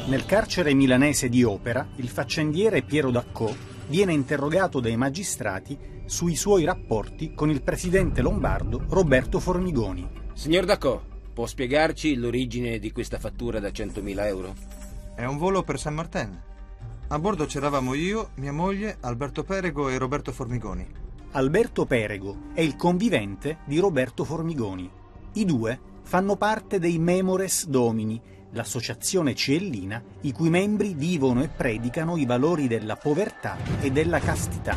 Nel carcere milanese di Opera, il faccendiere Piero Daccò viene interrogato dai magistrati sui suoi rapporti con il presidente lombardo Roberto Formigoni. Signor Daccò, può spiegarci l'origine di questa fattura da 100.000 euro? È un volo per San Martin. A bordo c'eravamo io, mia moglie, Alberto Perego e Roberto Formigoni. Alberto Perego è il convivente di Roberto Formigoni. I due fanno parte dei Memores Domini, l'associazione ciellina i cui membri vivono e predicano i valori della povertà e della castità.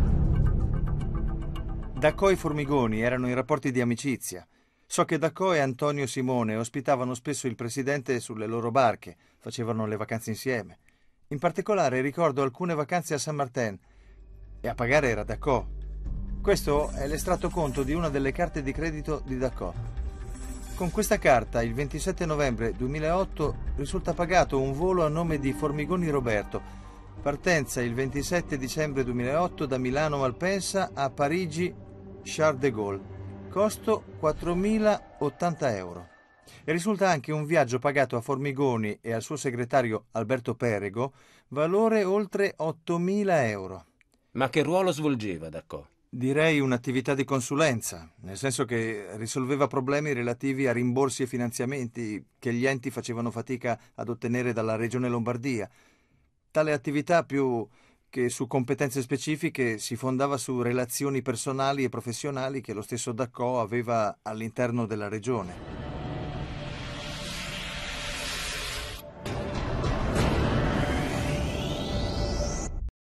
Daccò e Formigoni erano in rapporti di amicizia. So che Daccò e Antonio Simone ospitavano spesso il presidente sulle loro barche, facevano le vacanze insieme. In particolare ricordo alcune vacanze a San Martin e a pagare era Daccò. Questo è l'estratto conto di una delle carte di credito di Daccò. Con questa carta, il 27 novembre 2008, risulta pagato un volo a nome di Formigoni Roberto, partenza il 27 dicembre 2008 da Milano Malpensa a Parigi Charles de Gaulle, costo 4.080 euro. E risulta anche un viaggio pagato a Formigoni e al suo segretario Alberto Perego, valore oltre 8.000 euro. Ma che ruolo svolgeva Daccò? Direi un'attività di consulenza, nel senso che risolveva problemi relativi a rimborsi e finanziamenti che gli enti facevano fatica ad ottenere dalla Regione Lombardia. Tale attività, più che su competenze specifiche, si fondava su relazioni personali e professionali che lo stesso Daccò aveva all'interno della Regione.